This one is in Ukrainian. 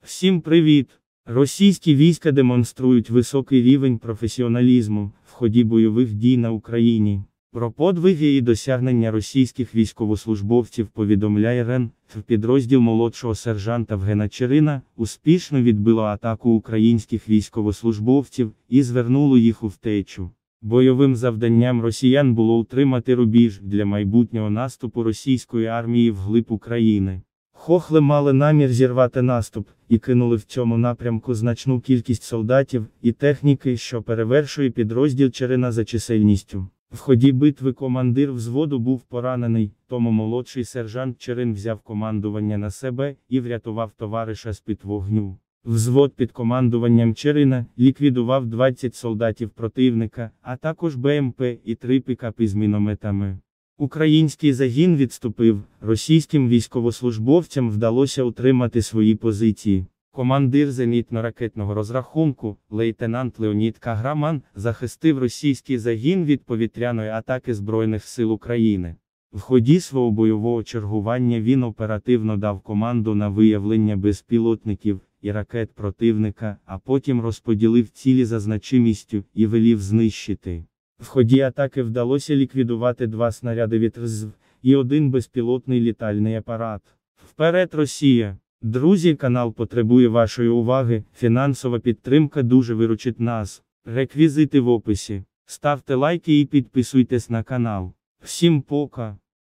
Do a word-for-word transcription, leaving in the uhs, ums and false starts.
Всім привіт! Російські війська демонструють високий рівень професіоналізму в ході бойових дій на Україні. Про подвиги і досягнення російських військовослужбовців повідомляє РЕН. Підрозділ молодшого сержанта Євгена Черина успішно відбило атаку українських військовослужбовців і звернуло їх у втечу. Бойовим завданням росіян було утримати рубіж для майбутнього наступу російської армії вглиб України. Хохли мали намір зірвати наступ, і кинули в цьому напрямку значну кількість солдатів і техніки, що перевершує підрозділ Черина за чисельністю. В ході битви командир взводу був поранений, тому молодший сержант Черин взяв командування на себе і врятував товариша з-під вогню. Взвод під командуванням Черина ліквідував двадцять солдатів противника, а також Бе Ем Пе і три пікапи з мінометами. Український загін відступив, російським військовослужбовцям вдалося утримати свої позиції. Командир зенітно-ракетного розрахунку, лейтенант Леонід Каграман, захистив російський загін від повітряної атаки Збройних сил України. В ході свого бойового чергування він оперативно дав команду на виявлення безпілотників і ракет противника, а потім розподілив цілі за значимістю і велів знищити. В ході атаки вдалося ліквідувати два снаряди від Р З В і один безпілотний літальний апарат. Вперед, Росія! Друзі, канал потребує вашої уваги, фінансова підтримка дуже виручить нас. Реквізити в описі. Ставте лайки і підписуйтесь на канал. Всім пока!